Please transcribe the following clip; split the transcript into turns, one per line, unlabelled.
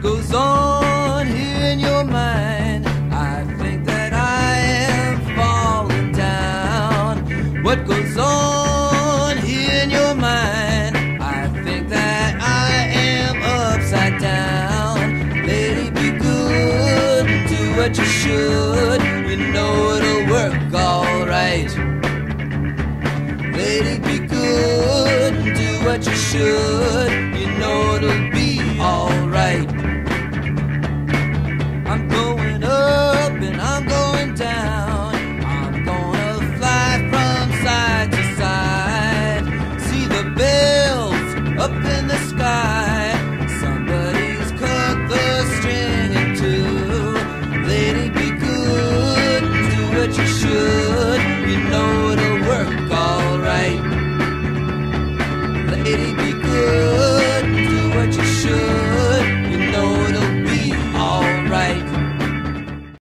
goes on here in your mind? I think that I am falling down. What goes on here in your mind? I think that I am upside down. Lady, be good, do what you should. You know it'll work alright. Lady, be good, do what you should. You know it'll be alright. I'm going up and I'm going down. I'm gonna fly from side to side. See the bells up in the sky. Somebody's cut the string in two. Lady, be good, do what you should. You know it'll work alright. Lady,